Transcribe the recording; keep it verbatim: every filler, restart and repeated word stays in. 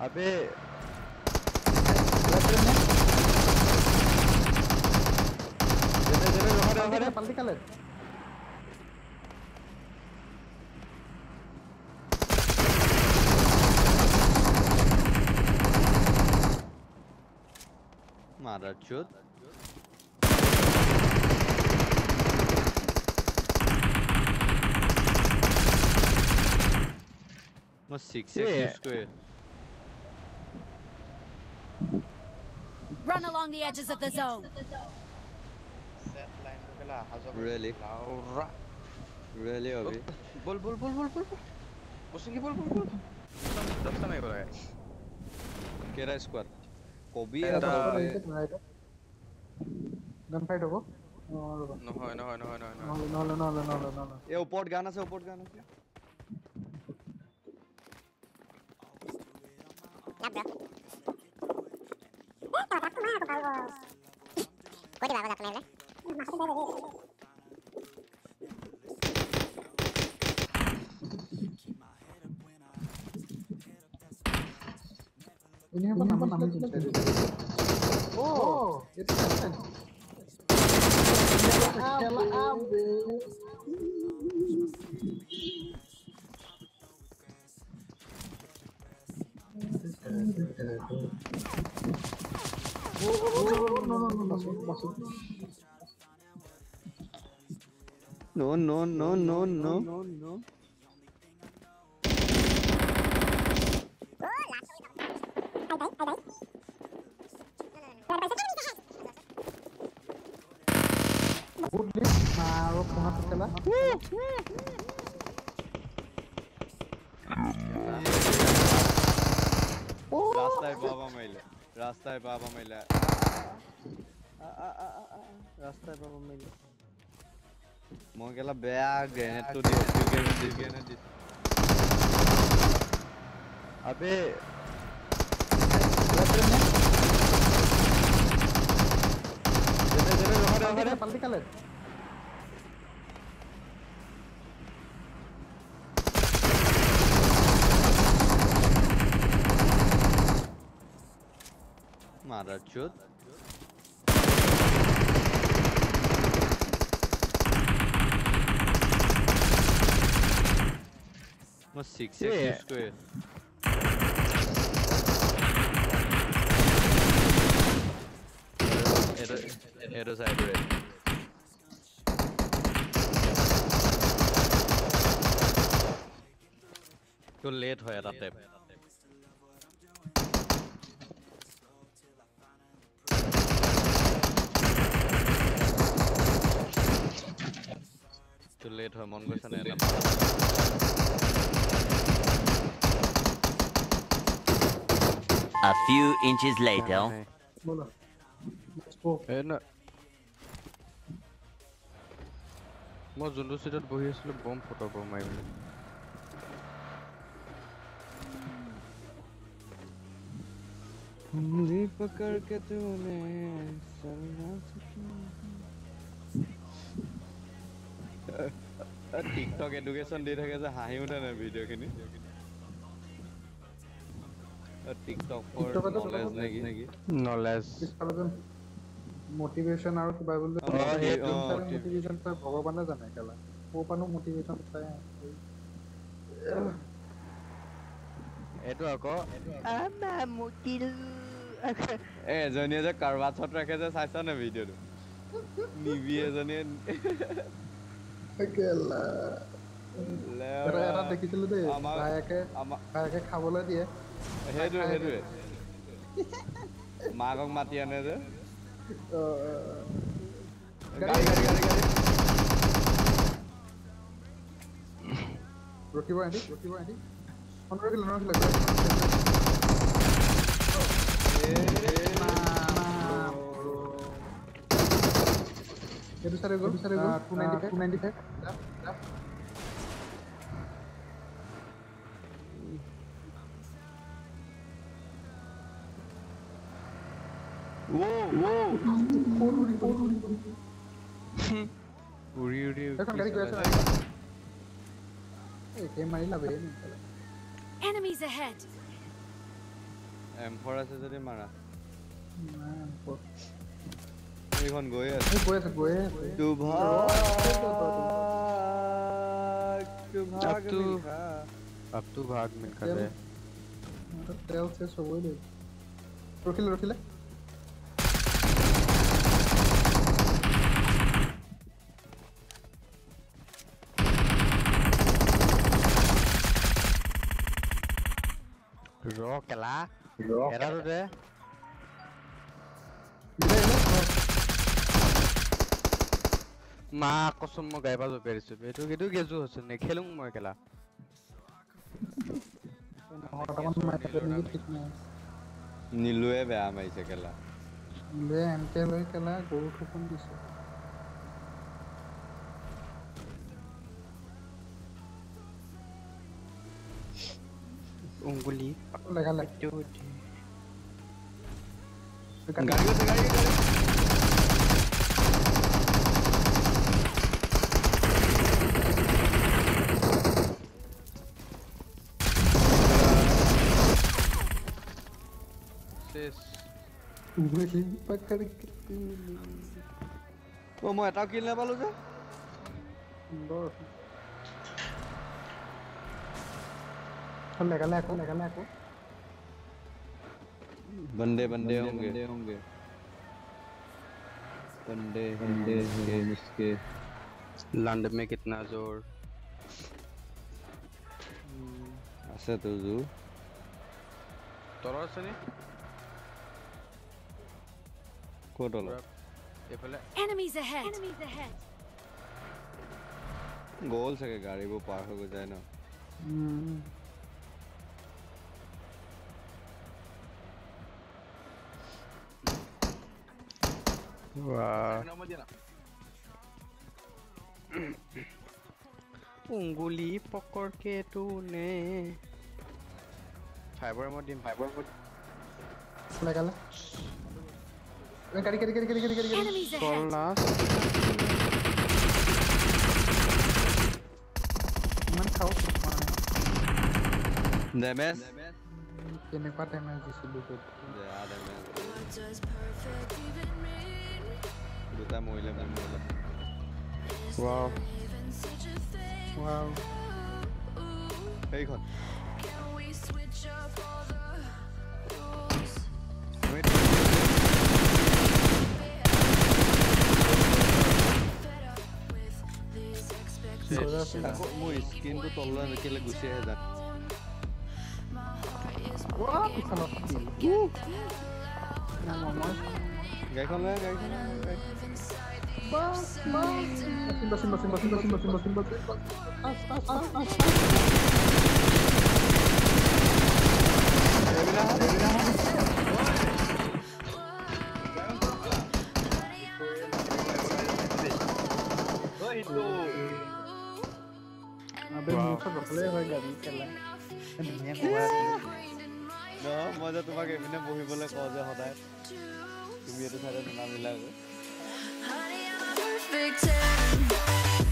अबे पलटी कर ले मारा चोद मैं सिक्स एक्स यूज करे Run along the edges of the zone. Set line ko kala hazok. Really? Laura. Really अभी बोल बोल बोल बोल बोल बोल बोल बोल बोल दस समय हो रहा है केरा स्क्वाड कोबी गन फाइट होगा নহয় নহয় নহয় নহয় নহলে নহলে নহলে নহলে নহলে ये ऊपर गाना से ऊपर गाना से Kode bago dakne le. ini apa nama namanya? Oh, itu kan. Kela abe. Oh, no no no masuk masuk. No no no no no no no Naruh banget kela. रास्ता है बाबा मैले रास्ता है बाबा मैले आ आ आ आ रास्ता है बाबा मैले মই কেলা বেয়া গ্রেনেড তো দিও গ্রেনেড দি গ্রেনেড দি अबे पलटी कर ले मारा चोद मैं सिक्स एक्स यूज करे एरो एरो साइड रे तो लेट हो यार टैप तो लेट हो मन গৈছে না এটা A few inches later. बोलो let's go ए ना মই জুন্দু সিটত বহি আছিল বম ফটো মাৰিবলৈ उंगली पकड़ के तूने चलना टिकटक एडुकेशन दे থাকে যে হাঁহি উঠে না ভিডিও খিনি টিকটক ফর নলেজ নেকি নলেজ মোটিভেশন আৰু কিবা বলে মোটিভেশন পাই ভগৱানে জানে কেলা কোপানো মোটিভেশন পাই এটো আকৌ আমা মুটিল এ জনিয়ে যে কাৰবাছত ৰাখে যে চাইছা না ভিডিওটো নিবি এজনে কেলা এৰা এৰা দেখিছিলো দে ভাইকে ভাইকে খাবলৈ দিয়ে হেদু হেদু মাগক মাতি আনে যে গাড়ী গাড়ী গাড়ী গাড়ী ৰকিব আনি ৰকিব আনি পনেরো কিলো নয় কিলো ये दूसरे गोल दूसरे गोल टू नाइंटी फाइव वो वो उड़ी उड़ी उड़ी उड़ी देखो गाड़ी कैसे ए के मारी ला बे Enemies ahead. এম ফ'ৰ আছে যদি মাৰা নাই ওপৰত। এইখন গৈ আছে এই গৈ আছে গৈ আছে দুভাগ দুভাগ अब तू- মিলখা अब तू भाग मिलकर तेल दे সিহঁতৰ তেল চেচ হ'বই লাগিব ৰখিলে ৰখিলে ৰ কেলা এৰা ৰ দে মা কসম মই গাইবা জপিয়াৰিছো এইটো এইটো গেজু হৈছে নেখেলুং মই কেলা নীলুৱে বেয়া মাৰিছে কেলা লৈ এনকে লৈ কেলা গৰু ঠোপন দিছে উংগুলি লেগা লেগ গাড়ী গৈছে গাড়ী গাড়ী শেষ उंगली पकड़ के অ মই এটাও কিল নাপালো যে सुंदर लेगा ले को लेगा ले को बंदे बंदे होंगे होंगे बंदे बंदे होंगे इसके लंड में कितना जोर আছে তো জু তলৰ আছে নে ক'ত হ'ল এফালে Enemies ahead. Enemies ahead. গ'ল চাগে গাড়ীবোৰ পাৰ হৈ গৈ যায় ন उंगली पकड़ के तूने फाइबर मत दिम फाइबर मत लेगा ले गाड़ी गाड़ी गाड़ी गाड़ी गाड़ी गाड़ी Enemies ahead. सोलना मन खाओ ডেমেজ কেনেকুৱা ডেমেজ দিছিলো বেয়া ডেমেজ দুটা মৰিলে মোৰ মৰিলে वाओ ওয়াও সেইখন আকৌ মোৰ স্কিনটো তললৈ নেকিলে গুচি আহে যান ওয়া পিছালত উ না মই গাড়ীখন লৈ গাড়ীখন বাস বাস Simba Simba Simba Simba Simba Simba Simba আস আস আস আস আবে মুখ ৰখলে হয় গাড়ী কেলা ধুনীয়া কোৱা ন মই যে তোমাক এপিনে বহিবলৈ কওঁ যে সদায় তুমি এইটো চাইডে নামিলা আকৌ Honey, I'm a perfect ten.